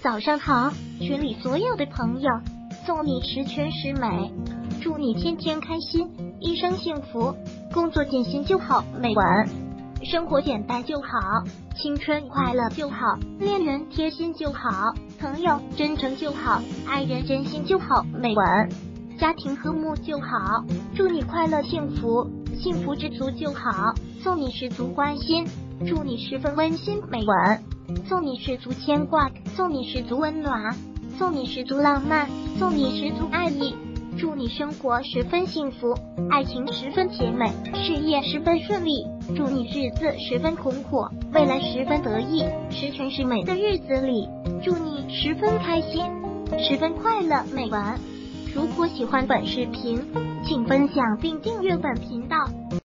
早上好，群里所有的朋友，送你十全十美，祝你天天开心，一生幸福，工作尽心就好，每晚生活简单就好，青春快乐就好，恋人贴心就好，朋友真诚就好，爱人真心就好，每晚家庭和睦就好，祝你快乐幸福，幸福知足就好，送你十足关心，祝你十分温馨，每晚送你十足牵挂，送你十足温暖，送你十足浪漫，送你十足爱意，祝你生活十分幸福，爱情十分甜美，事业十分顺利，祝你日子十分红火，未来十分得意，十全十美的日子里，祝你十分开心，十分快乐，每晚。如果喜欢本视频，请分享并订阅本频道。